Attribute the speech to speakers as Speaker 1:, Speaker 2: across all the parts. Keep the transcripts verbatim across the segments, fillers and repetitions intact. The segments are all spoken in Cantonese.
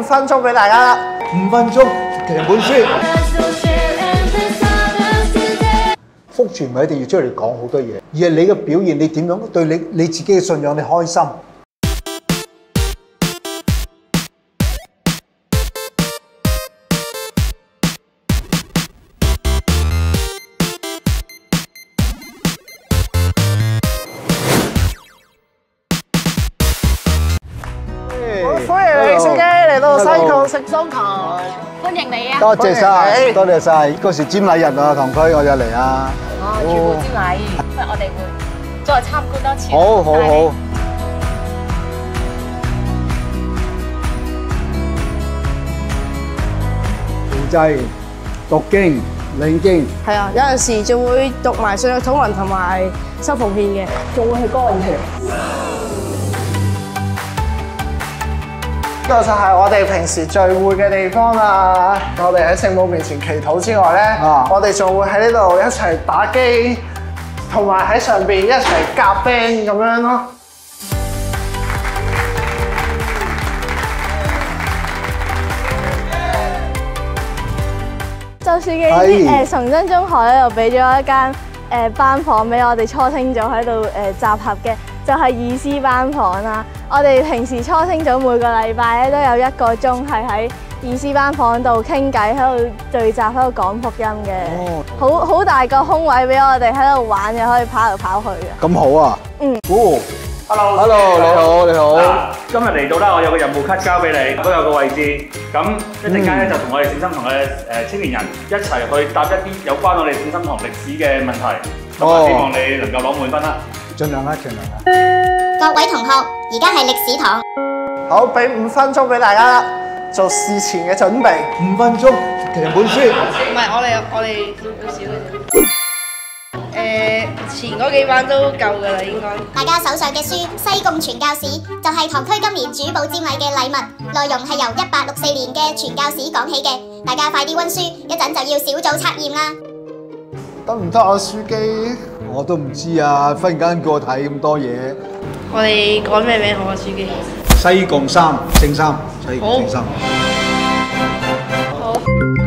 Speaker 1: 分鐘俾大家啦。
Speaker 2: 五分鐘其實本書，福傳唔係一定要出嚟講好多嘢，而係你嘅表現，你點樣對你你自己嘅信仰，你開心。
Speaker 1: 歡迎李書記嚟到西貢食鬆糖，
Speaker 3: 歡迎你啊！
Speaker 2: 多謝晒，多謝晒。嗰時瞻禮日啊，堂區我就嚟啊。
Speaker 3: 哦，主保瞻禮，不如我哋會再參觀多次。
Speaker 2: 好好好。輔祭、讀經、領經。
Speaker 4: 係啊，有陣時仲會讀埋信約禱文同埋收奉獻嘅，仲會去歌詠團。
Speaker 1: 呢個就係我哋平時聚會嘅地方啦。我哋喺聖母面前祈禱之外咧，啊、我哋仲會喺呢度一齊打機，同埋喺上邊一齊夾 band 咁樣咯。
Speaker 4: 周書記誒崇真中學咧又俾咗一間誒班房俾我哋初清組喺度誒集合嘅，就係義師班房啦。我哋平時初清組每個禮拜咧都有一個鐘係喺義師班房度傾偈，喺度聚集，喺度講福音嘅。哦，好好大個空位俾我哋喺度玩嘅，可以跑嚟跑去嘅。
Speaker 2: 咁好啊！嗯。哦
Speaker 5: Hello，Hello，
Speaker 2: 你好，你好。
Speaker 5: 今日嚟到啦，我有個任務卡交俾你，都有個位置。咁一陣間咧就同我哋聖心堂嘅誒青年人一齊去答一啲有關我哋聖心堂歷史嘅問題。咁啊，希望你能夠攞滿分啦。
Speaker 2: 盡量啦，盡量啦。
Speaker 6: 各位同學，而家係歷史堂。
Speaker 1: 好，俾五分鐘俾大家啦，做事前嘅準備。
Speaker 2: 五分鐘其實本書。
Speaker 4: 唔係，我哋我哋好少嘅。誒，前嗰幾班都夠㗎啦，應該。
Speaker 6: 大家手上嘅書《西貢傳教史》就係堂區今年主保瞻禮嘅禮物，內容係由一八六四年嘅傳教史講起嘅。大家快啲溫書，一陣就要小組測驗啦。
Speaker 1: 得唔得啊，書記？
Speaker 2: 我都唔知啊，忽然間叫我睇咁多嘢。
Speaker 4: 我哋改咩名好啊，書記？
Speaker 2: 西貢三聖三，西貢聖三。
Speaker 4: 好。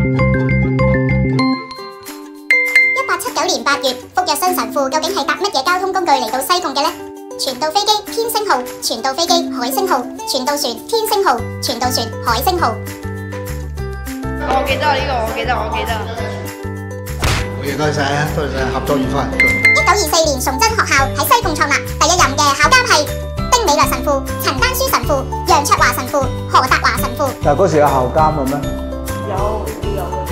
Speaker 6: 一八七九年八月，福日新神父究竟係搭乜嘢交通工具嚟到西貢嘅呢？傳道飛機天星號、傳道飛機海星號、傳道船天星號、傳道船海星號。
Speaker 4: 我記得呢個，我記得，我記得。
Speaker 2: 好嘢，多謝晒，多謝晒，合作愉快。
Speaker 6: 一九二四年，崇真學校喺西貢創立，第一任嘅校監係丁美略神父、陳丹書神父、楊卓華神父、何達華神父。
Speaker 2: 但係嗰時有校監嘅咩？
Speaker 4: 有有嘅。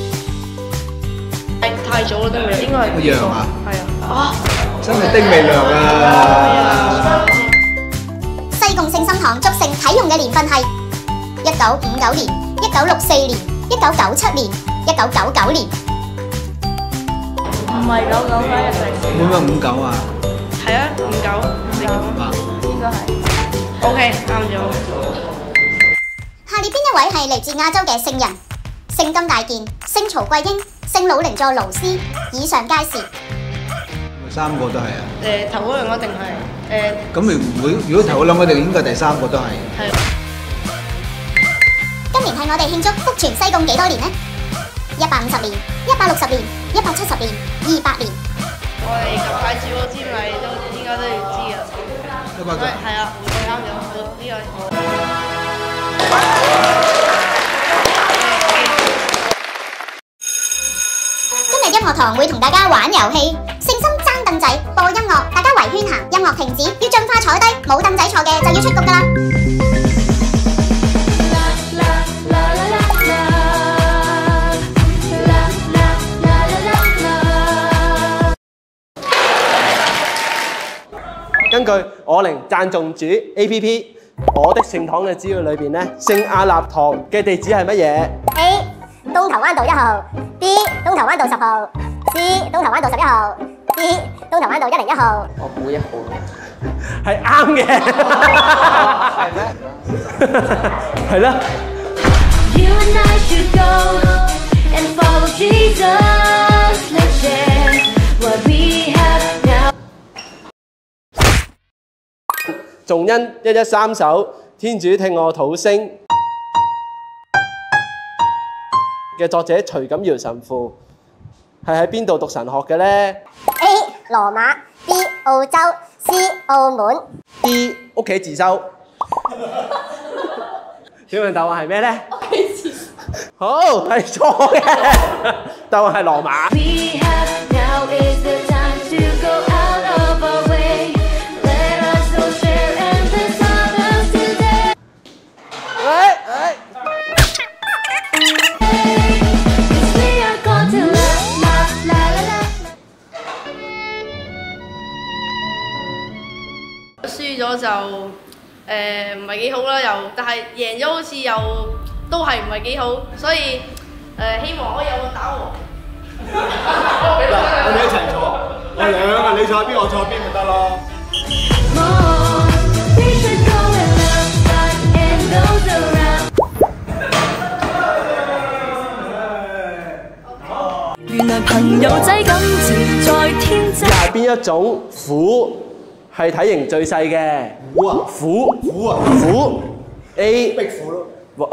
Speaker 4: 太早啦，丁美略應該係
Speaker 2: 一樣啊？
Speaker 4: 係啊。啊！
Speaker 2: 真係丁美略啊！
Speaker 6: 西貢聖心堂祝聖啟用嘅年份係一九五九年、一九六四年、一九九七年、一九九九年。
Speaker 4: 唔係九九啦，一定。
Speaker 2: 點解五九啊？
Speaker 4: 係啊，五九，四九啊，應該係。O K，啱咗。
Speaker 6: 下列邊一位係嚟自亞洲嘅聖人？聖金大健、聖曹桂英、聖魯寧佐勞斯，以上皆是。
Speaker 2: 三個都係啊。
Speaker 4: 誒，頭嗰兩個一定係誒。
Speaker 2: 咁如果如果頭嗰兩個，定應該第三個都係。
Speaker 4: 係。
Speaker 6: 今年係我哋慶祝福傳西貢幾多年呢？一百五十年、一百六十年、一百七十年、二百年。
Speaker 4: 我哋近排主保瞻禮都應該都要知啊。
Speaker 2: 一百個。
Speaker 4: 係啊，唔會啱咗，好呢個。
Speaker 6: 今日音樂堂會同大家玩遊戲，聖心爭凳仔，播音樂，大家圍圈行，音樂停止，要盡快坐低，冇凳仔坐嘅就要出局㗎啦。
Speaker 7: 根據我靈讚頌主 A P P， 我的聖堂嘅資料裏邊咧，聖亞納堂嘅地址係乜嘢
Speaker 6: ？A. 東頭灣道一號 ，B. 東頭灣道十號 ，C. 東頭灣道十一號 ，D. 東頭灣道一零一號。
Speaker 7: 我估一號，係啱嘅，係咩？係啦。仲因一一三首，天主聽我禱聲。 嘅作者徐錦堯神父係喺邊度讀神學嘅呢？
Speaker 6: A. 羅馬 B. 澳洲 C. 澳門
Speaker 7: D. 屋企自修。請問答案係咩呢？屋企自修。好，係錯嘅，答案係羅馬。
Speaker 8: 輸咗就誒唔係幾好啦，又但係贏咗好似又都係唔係幾好，所以誒、呃、希望可以有個打和。
Speaker 2: 我哋一齊坐，我兩個你坐邊，我坐邊咪得咯。
Speaker 9: 原來朋友仔感情在天際。
Speaker 7: 係邊一種虎係體型最細嘅？虎啊！虎虎啊！虎 A 壁虎咯。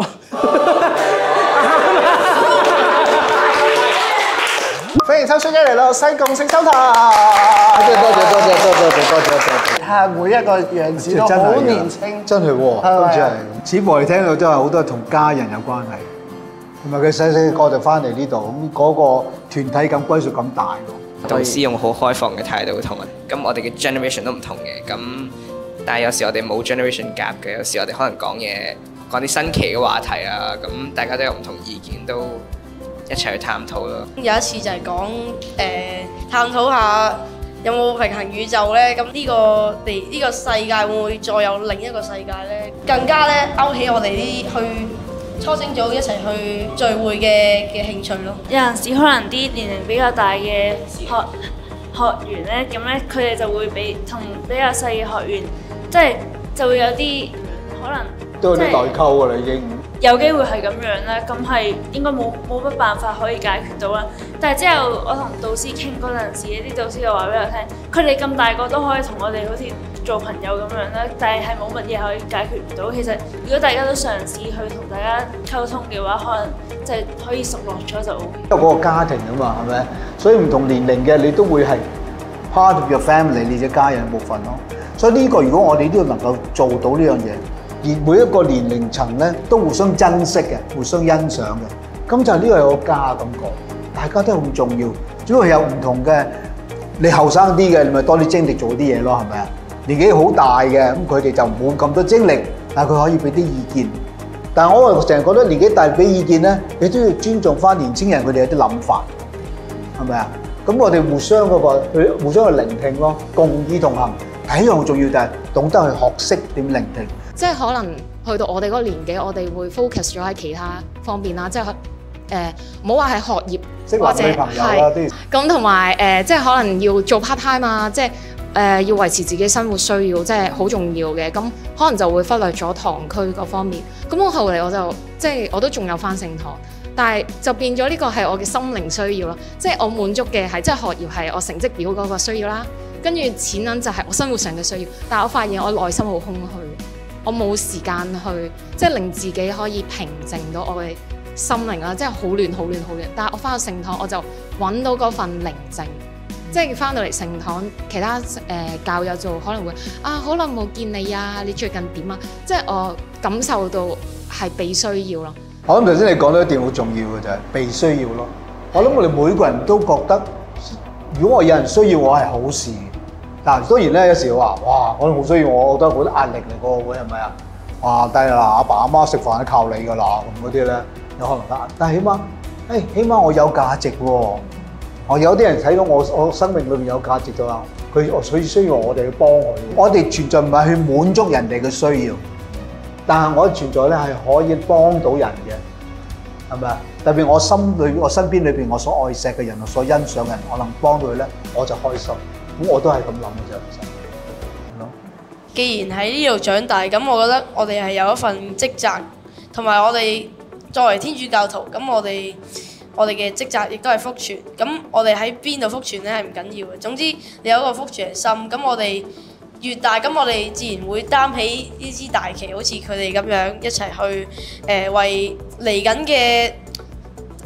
Speaker 1: 歡迎抽書機嚟到西貢聖心堂。
Speaker 2: 多謝多謝多謝多謝多謝多謝。
Speaker 1: 睇下每一個樣子都好年輕，
Speaker 2: 真係喎，今次係。似乎我哋聽到都係好多同家人有關係，同埋佢細細個就翻嚟呢度，咁嗰個團體感、歸屬感大喎。
Speaker 10: 導師用好開放嘅態度同埋，咁我哋嘅 generation 都唔同嘅，咁但係有時我哋冇 generation gap 嘅，有時我哋可能講嘢講啲新奇嘅話題啊，咁大家都有唔同意見，都一齊去探討咯。
Speaker 8: 有一次就係講誒探討下有冇平行宇宙咧，咁呢個地呢個世界會唔會再有另一個世界咧？更加咧勾起我哋啲去初升組一齊去聚會嘅嘅興趣咯。
Speaker 9: 有陣時可能啲年齡比較大嘅學學員咧，咁咧佢哋就會比同比較細嘅學員，即係就會有啲可能
Speaker 2: 都有啲代溝㗎啦，已經。
Speaker 9: 有機會係咁樣咧，咁係應該冇冇乜辦法可以解決到啦。但係之後我同導師傾嗰陣時，啲導師又話俾我聽，佢哋咁大個都可以同我哋好似做朋友咁樣咧，但係係冇乜嘢可以解決唔到。其實如果大家都嘗試去同大家溝通嘅話，可能即係可以熟絡咗就 O K。
Speaker 2: 因為嗰個家庭啊嘛，係咪？所以唔同年齡嘅你都會係 part of your family， 你嘅家人部分咯。所以呢個如果我哋都能夠做到呢樣嘢。而每一個年齡層咧都互相珍惜嘅，互相欣賞嘅，咁就呢個有個家感覺，大家都好重要。只不過有唔同嘅，你後生啲嘅，你咪多啲精力做啲嘢咯，係咪啊？年紀好大嘅，咁佢哋就冇咁多精力，但係佢可以俾啲意見。但係我成日覺得年紀大俾意見咧，你都要尊重翻年青人佢哋有啲諗法，係咪啊？咁我哋互相嗰個，去互相去聆聽咯，共議同行。第一樣好重要就係懂得去學識點聆聽。
Speaker 11: 即係可能去到我哋嗰個年紀，我哋會 focus 咗喺其他方面啦，即係誒唔好話係學業或者係咁，同埋誒即係可能要做 part time 啊，即係誒、呃、要維持自己生活需要，即係好重要嘅。咁可能就會忽略咗堂區嗰方面。咁我後嚟我就即係我都仲有返聖堂，但係就變咗呢個係我嘅心靈需要咯，即係我滿足嘅係即係學業係我成績表嗰個需要啦，跟住錢銀就係我生活上嘅需要。但係我發現我內心好空虛。我冇時間去，即係令自己可以平靜到我嘅心靈啦，即係好亂、好亂、好亂。但係我翻到聖堂，我就揾到嗰份寧靜，即係翻到嚟聖堂，其他誒、呃、教友就可能會啊，好耐冇見你啊，你最近點啊？即係我感受到係被需要咯。
Speaker 2: 我諗頭先你講到一點好重要嘅就係被需要咯。我諗我哋每個人都覺得，如果我有人需要我係好事。嗱，當然咧，有時話哇，可能好需要我，我覺得好多壓力嚟個會係咪啊？哇，低啦，阿爸阿媽食飯都靠你㗎啦，咁嗰啲咧有可能得。但係起碼，誒、哎，起碼我有價值喎。我有啲人睇到我，我生命裏邊有價值㗎啦。佢我所以需要我哋去幫佢。我哋存在唔係去滿足人哋嘅需要，但係我存在咧係可以幫到人嘅，係咪啊？特別我心裏、我身邊裏邊我所愛錫嘅人、我所欣賞嘅人，我能幫到佢咧，我就開心。咁我都係咁諗嘅啫，其實。
Speaker 8: 既然喺呢度長大，咁我覺得我哋係有一份職責，同埋我哋作為天主教徒，咁我哋我哋嘅職責亦都係福傳。咁我哋喺邊度福傳咧係唔緊要嘅。總之你有一個福傳嘅心，咁我哋越大，咁我哋自然會擔起呢支大旗，好似佢哋咁樣一齊去誒、呃、為嚟緊嘅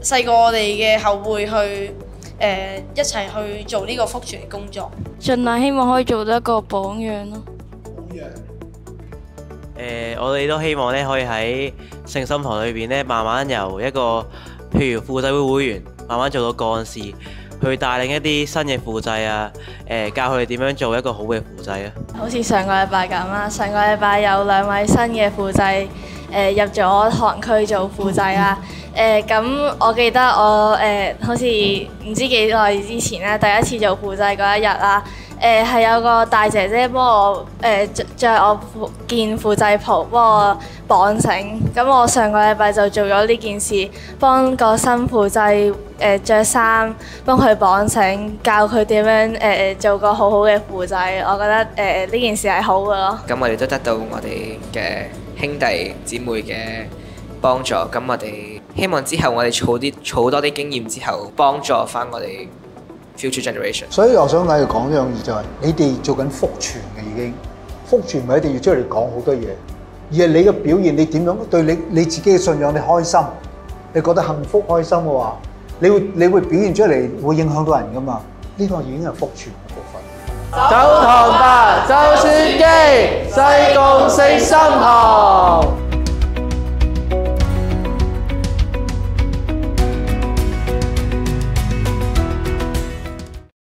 Speaker 8: 細過我哋嘅後輩去誒、呃、一齊去做呢個福傳嘅工作。
Speaker 12: 盡量希望可以做到一個榜樣咯。
Speaker 1: 榜樣。
Speaker 7: 誒，我哋都希望咧可以喺聖心堂裏邊咧，慢慢由一個譬如輔祭會會員，慢慢做到幹事，去帶領一啲新嘅輔祭啊，誒教佢哋點樣做一個好嘅輔祭啊。
Speaker 4: 好似上個禮拜咁啦，上個禮拜有兩位新嘅輔祭誒入咗堂區做輔祭啦。誒咁我記得我誒好似唔知幾耐之前咧，第一次做輔祭嗰一日啦。誒係有個大姐姐幫我誒著著我件輔祭袍，幫我綁繩。咁我上個禮拜就做咗呢件事，幫個新輔祭誒著衫，幫佢綁繩，教佢點樣誒做個好好嘅輔祭。我覺得誒呢件事係好嘅咯。
Speaker 10: 咁我哋都得到我哋嘅兄弟姊妹嘅幫助。咁我哋希望之後我哋儲啲儲多啲經驗之後，幫助翻我哋future generation。
Speaker 2: 所以我想嚟講一樣嘢就係，你哋做緊福傳嘅已經，福傳唔係一定要出嚟講好多嘢，而係你嘅表現，你點樣對你你自己嘅信仰，你開心，你覺得幸福開心嘅話，你會你會表現出嚟，會影響到人噶嘛？呢個已經係福傳嘅部分。
Speaker 7: 走堂吧，就算基，西貢聖心堂。